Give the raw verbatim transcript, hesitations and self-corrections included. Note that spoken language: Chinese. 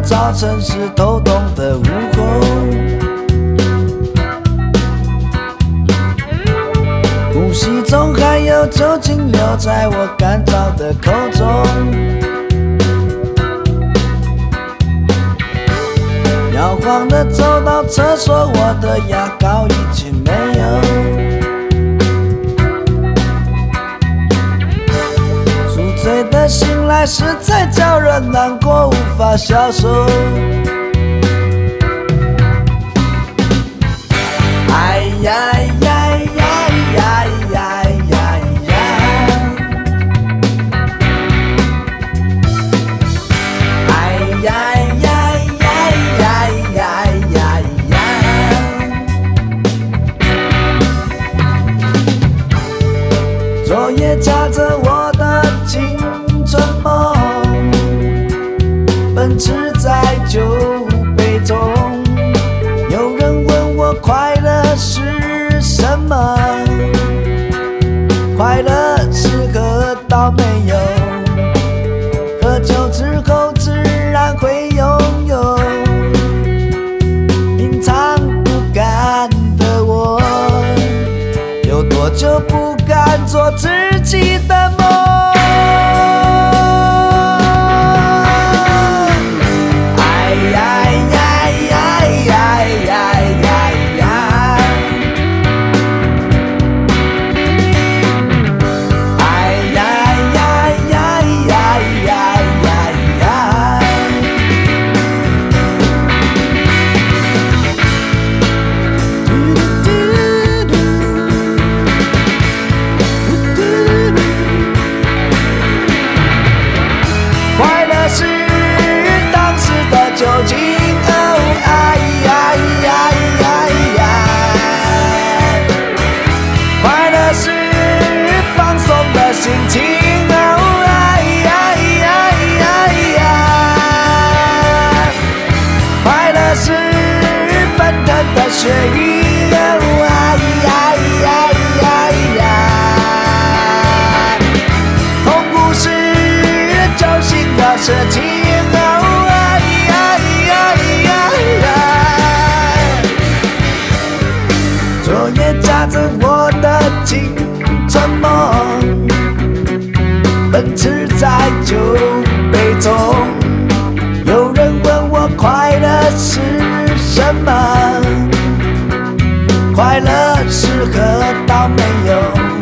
早晨是透冻的午后，呼吸中还有酒精留在我干燥的口中，摇晃的走到厕所，我的牙膏已经没有。 醉的醒来，实在叫人难过，无法消受。哎呀呀呀呀呀呀呀！哎呀呀呀呀呀呀呀！昨夜夹着我的青春梦，奔驰在酒杯中。有人问我快乐是什么？快乐是喝到没有？喝酒之后自然会拥有。平常不甘的我，有多久不敢做自己的梦？ 血雨啊呀呀呀呀！痛苦是揪心的事情啊呀呀呀呀！昨夜夹着我的青春梦，奔驰在酒杯中。有人问我快乐是什么？ 快乐是喝到没有？